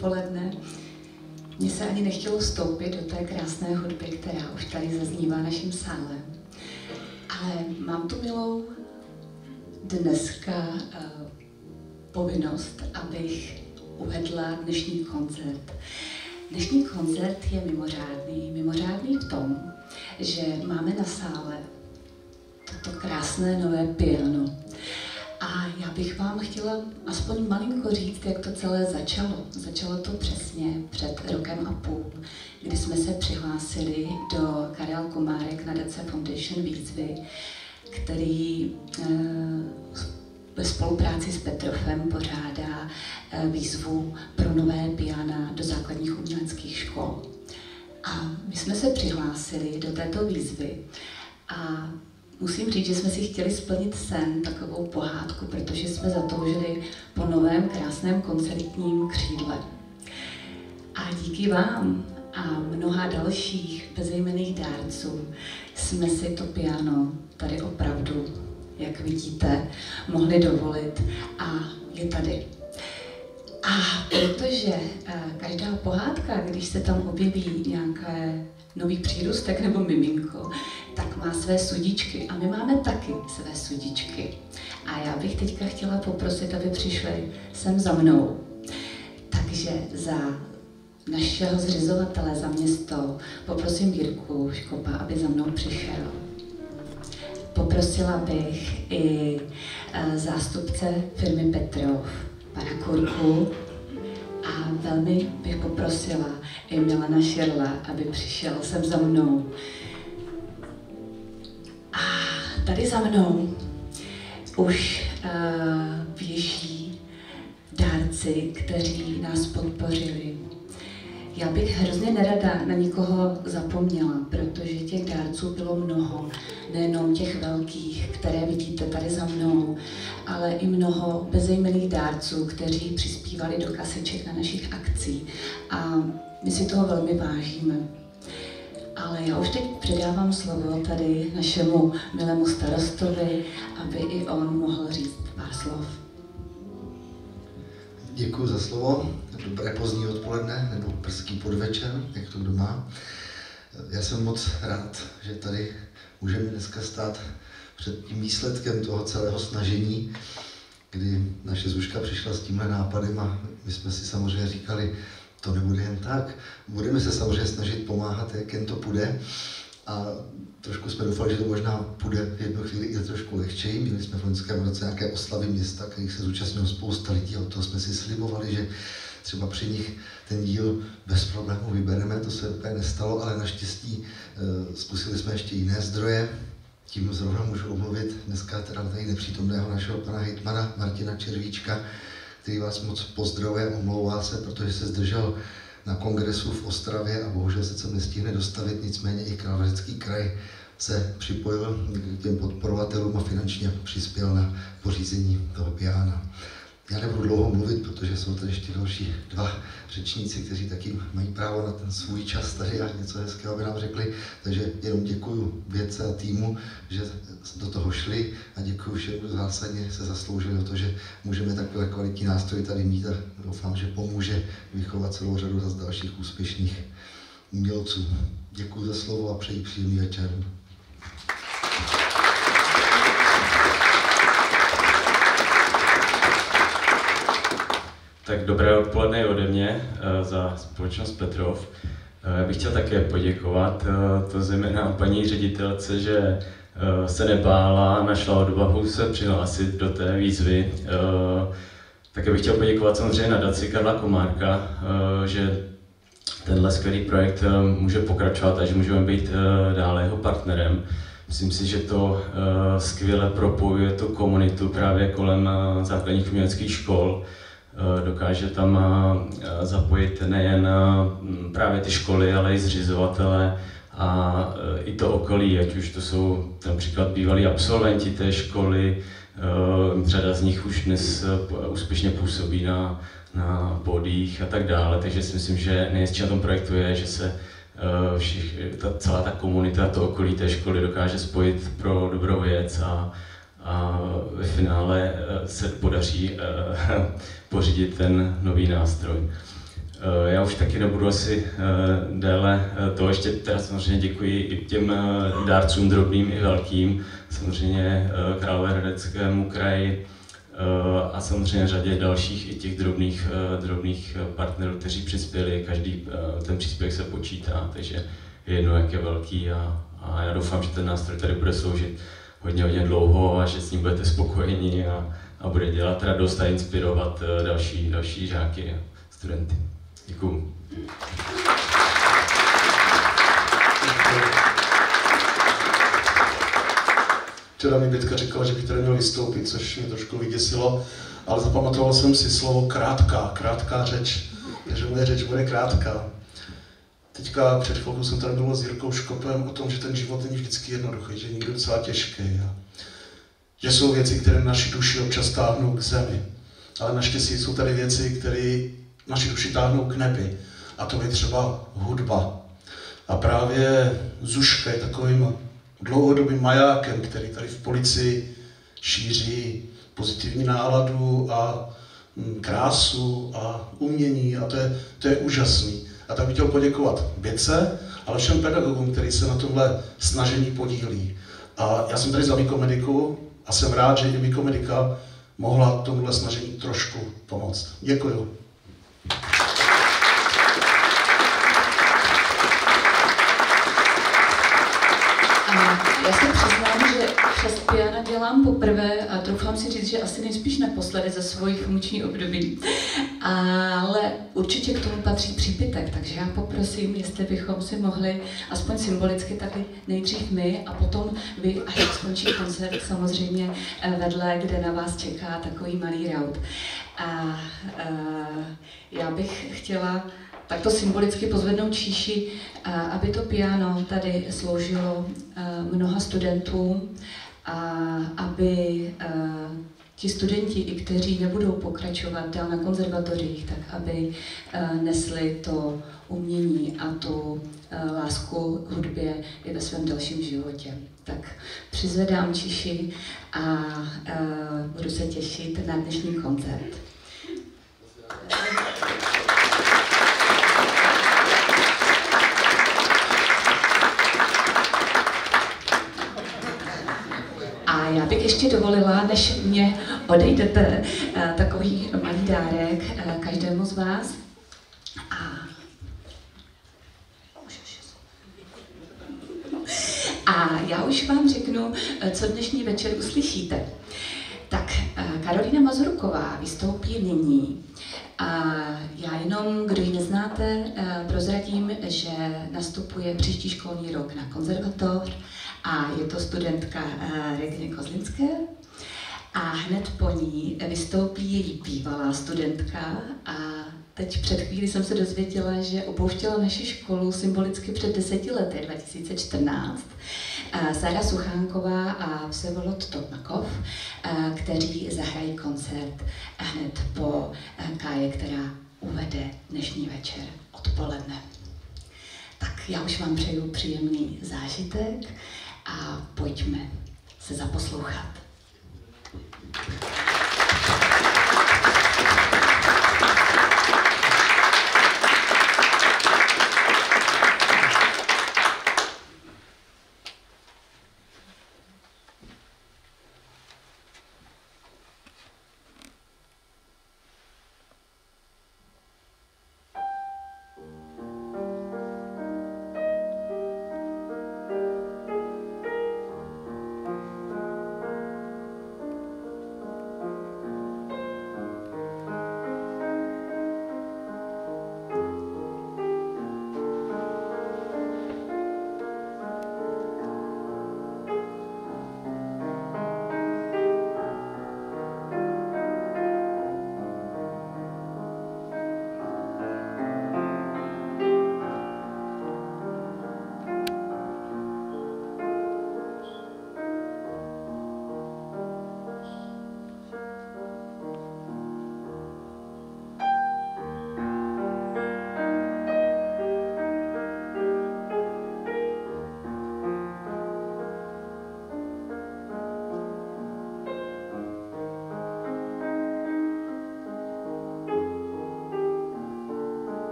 odpoledne. Mně se ani nechtělo vstoupit do té krásné hudby, která už tady zaznívá naším sálem. Ale mám tu milou dneska povinnost, abych uvedla dnešní koncert. Dnešní koncert je mimořádný v tom, že máme na sále toto krásné nové piano. A já bych vám chtěla aspoň malinko říct, jak to celé začalo. Začalo to přesně před rokem a půl, kdy jsme se přihlásili do Karel Komárek nadace Foundation výzvy, který ve spolupráci s Petrofem pořádá výzvu pro nové piana do základních uměleckých škol. A my jsme se přihlásili do této výzvy a musím říct, že jsme si chtěli splnit sen, takovou pohádku, protože jsme zatoužili po novém krásném koncertním křídle. A díky vám a mnoha dalších bezejmenných dárců jsme si to piano tady opravdu, jak vidíte, mohli dovolit a je tady. A protože každá pohádka, když se tam objeví nějaké nový přírůstek nebo miminko, tak má své sudičky a my máme taky své sudičky. A já bych teďka chtěla poprosit, aby přišli sem za mnou. Takže za našeho zřizovatele, za město, poprosím Jirku Škopa, aby za mnou přišel. Poprosila bych i zástupce firmy Petrov, pana Kurku, a velmi bych poprosila i Milana Šerla, aby přišel sem za mnou. A tady za mnou už běží dárci, kteří nás podpořili. Já bych hrozně nerada na nikoho zapomněla, protože těch dárců bylo mnoho, nejenom těch velkých, které vidíte tady za mnou, ale i mnoho bezejmenných dárců, kteří přispívali do kasiček na našich akcí. A my si toho velmi vážíme. Ale já už teď předávám slovo tady našemu milému starostovi, aby i on mohl říct pár slov. Děkuji za slovo. Dobré pozdní odpoledne nebo brzký podvečer, jak to kdo má. Já jsem moc rád, že tady můžeme dneska stát před tím výsledkem toho celého snažení, kdy naše Zuška přišla s tímhle nápadem a my jsme si samozřejmě říkali, to nebude jen tak. Budeme se samozřejmě snažit pomáhat, jak jen to půjde. A trošku jsme doufali, že to možná půjde v jednu chvíli i trošku lehčeji. Měli jsme v loňském roce nějaké oslavy města, kterých se zúčastnilo spousta lidí, a od toho jsme si slibovali, že třeba při nich ten díl bez problémů vybereme. To se úplně nestalo, ale naštěstí zkusili jsme ještě jiné zdroje. Tím zrovna můžu omluvit dneska teda tady nepřítomného našeho pana hejtmana Martina Červíčka, který vás moc pozdravuje, omlouvá se, protože se zdržel na kongresu v Ostravě a bohužel se sem nestihne dostavit, nicméně i Královéhradecký kraj se připojil k těm podporovatelům a finančně přispěl na pořízení toho piana. Já nebudu dlouho mluvit, protože jsou tady ještě další dva řečníci, kteří taky mají právo na ten svůj čas tady a něco hezkého by nám řekli. Takže jenom děkuji vědce a týmu, že do toho šli, a děkuji všem, kdo zásadně se zasloužili o to, že můžeme takové kvalitní nástroje tady mít, a doufám, že pomůže vychovat celou řadu z dalších úspěšných umělců. Děkuji za slovo a přeji příjemný večer. Tak dobré odpoledne ode mě za společnost Petrov. Já bych chtěl také poděkovat to zejména paní ředitelce, že se nebála, našla odvahu se přihlásit do té výzvy. Také bych chtěl poděkovat samozřejmě nadaci Karla Komárka, že tenhle skvělý projekt může pokračovat a že můžeme být dále jeho partnerem. Myslím si, že to skvěle propojuje tu komunitu právě kolem základních uměleckých škol. Dokáže tam zapojit nejen právě ty školy, ale i zřizovatele a i to okolí, ať už to jsou například bývalí absolventi té školy, řada z nich už dnes úspěšně působí na pódiích a tak dále, takže si myslím, že nejhezčí na tom projektu je, že se celá ta komunita, to okolí té školy dokáže spojit pro dobrou věc a ve finále se podaří pořídit ten nový nástroj. Já už taky nebudu asi déle to, ještě teda samozřejmě děkuji i těm dárcům drobným i velkým, samozřejmě Královéhradeckému kraji a samozřejmě řadě dalších i těch drobných partnerů, kteří přispěli, každý ten příspěvek se počítá, takže je jedno, jak je velký a já doufám, že ten nástroj tady bude sloužit hodně dlouho a že s ním budete spokojeni a bude dělat radost a inspirovat další žáky a studenty. Děkuju. Včera mi Bětka říkala, že bych tady měl vystoupit, což mě trošku vyděsilo, ale zapamatoval jsem si slovo krátká řeč, takže moje řeč bude krátká. Teďka před chvilkou jsem tady mluvil s Jirkou Škopem o tom, že ten život není vždycky jednoduchý, že je někdo docela těžký. A že jsou věci, které naši duši občas táhnou k zemi. Ale naštěstí jsou tady věci, které naši duši táhnou k nebi. A to je třeba hudba. A právě Zuška je takovým dlouhodobým majákem, který tady v Policii šíří pozitivní náladu a krásu a umění. A to je úžasný. A tak bych chtěl poděkovat Bětce, ale všem pedagogům, kteří se na tomhle snažení podílí. A já jsem tady za Mikomediku a jsem rád, že i Mikomedika mohla tomuhle snažení trošku pomoct. Děkuju. Já se přiznám, že přes piano dělám poprvé a troufám si říct, že asi nejspíš naposledy za svoji funkční období. Ale určitě k tomu patří přípitek, takže já poprosím, jestli bychom si mohli aspoň symbolicky tady nejdřív my a potom vy, až skončí koncert, samozřejmě vedle, kde na vás čeká takový malý raut. A já bych chtěla takto symbolicky pozvednout číši, aby to piano tady sloužilo mnoha studentům a aby ti studenti, i kteří nebudou pokračovat dál na konzervatořích, tak aby nesli to umění a tu lásku k hudbě i ve svém dalším životě. Tak přizvedám číši a budu se těšit na dnešní koncert. A já bych ještě dovolila, než mě odejdete, takový malý dárek každému z vás. A já už vám řeknu, co dnešní večer uslyšíte. Tak Karolína Mazuruková vystoupí nyní. A já jenom, kdo ji neznáte, prozradím, že nastupuje příští školní rok na konzervatoř a je to studentka Reginy Kozlinské. A hned po ní vystoupí její bývalá studentka a teď před chvílí jsem se dozvěděla, že opouštěla naši školu symbolicky před 10 lety, 2014. Sára Suchánková a Vsevolod Topmakov, kteří zahrají koncert hned po Káje, která uvede dnešní večer odpoledne. Tak já už vám přeju příjemný zážitek a pojďme se zaposlouchat.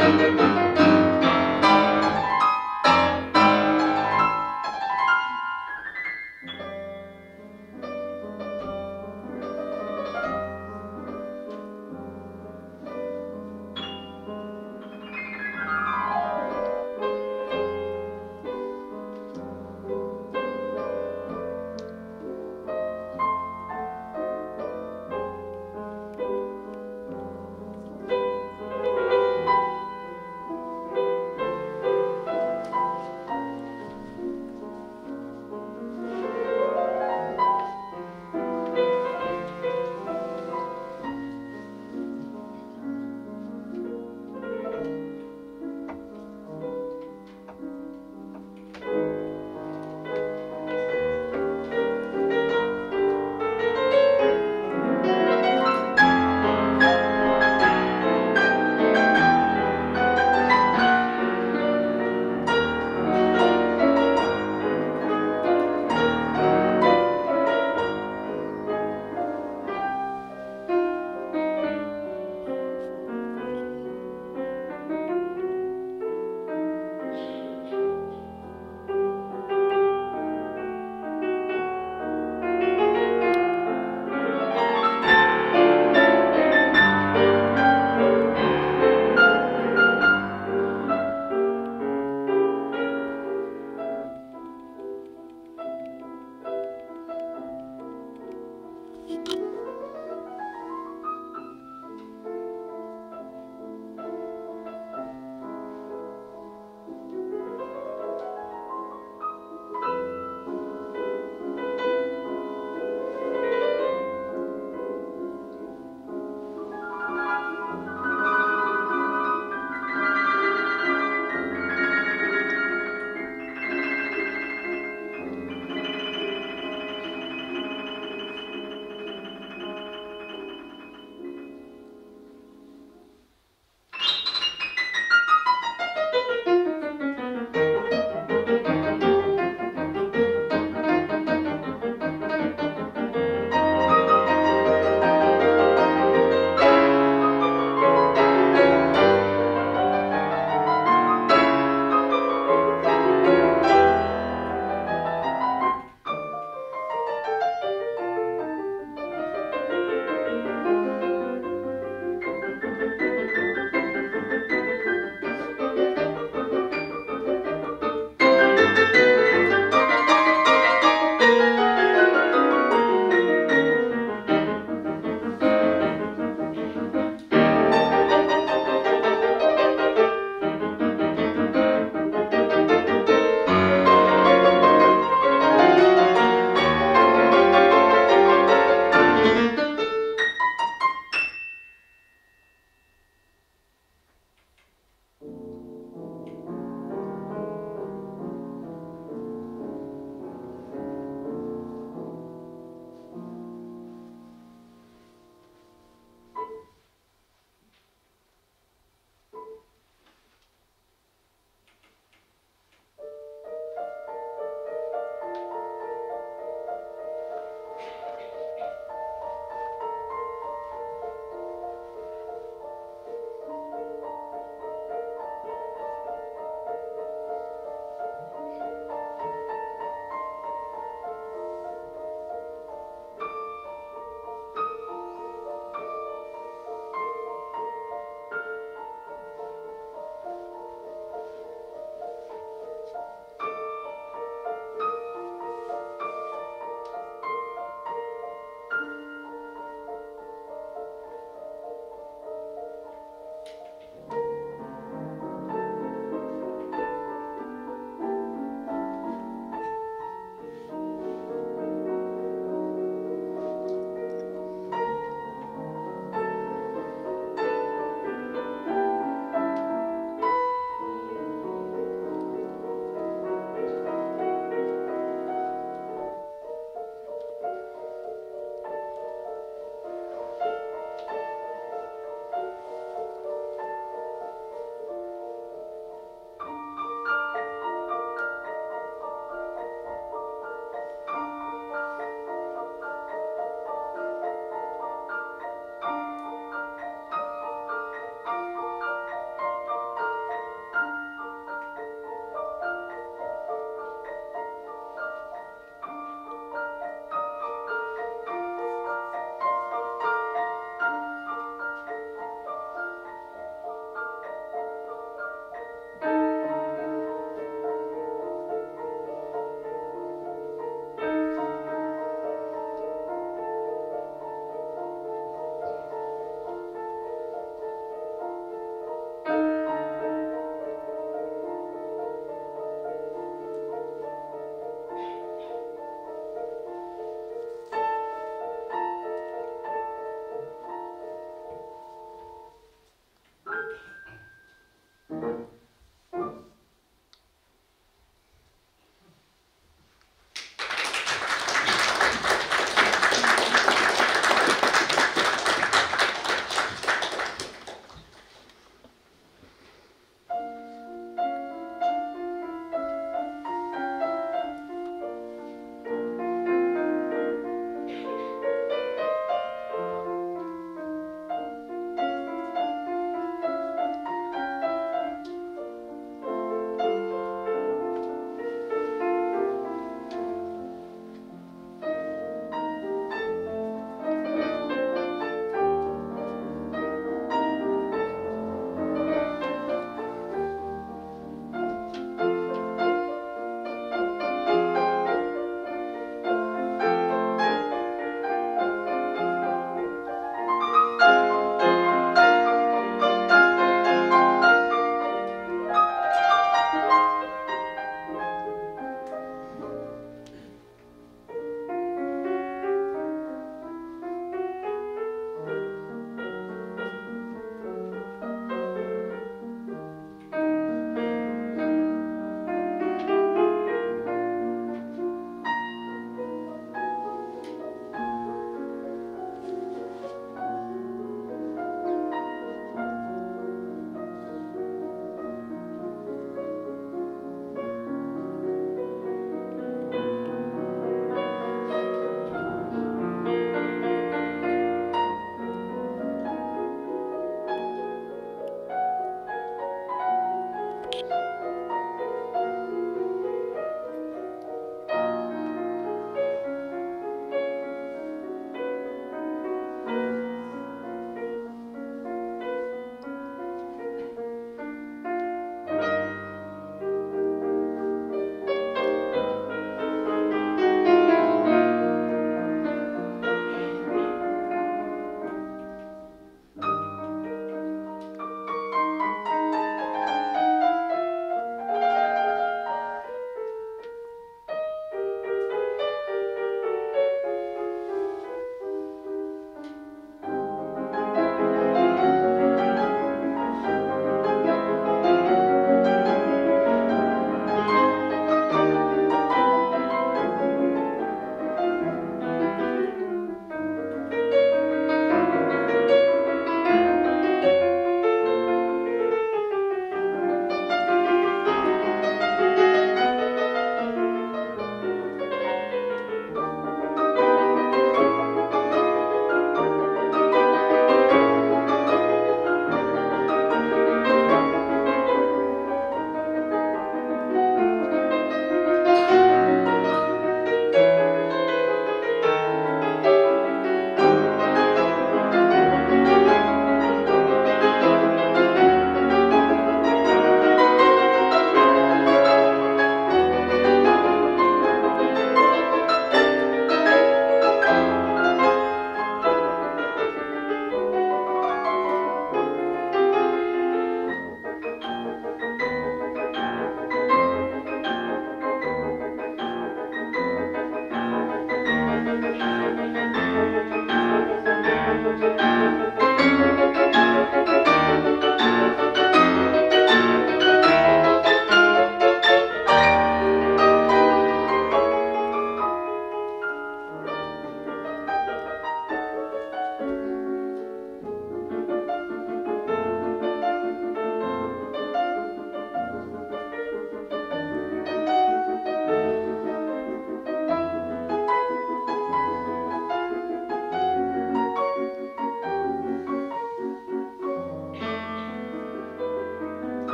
Thank you.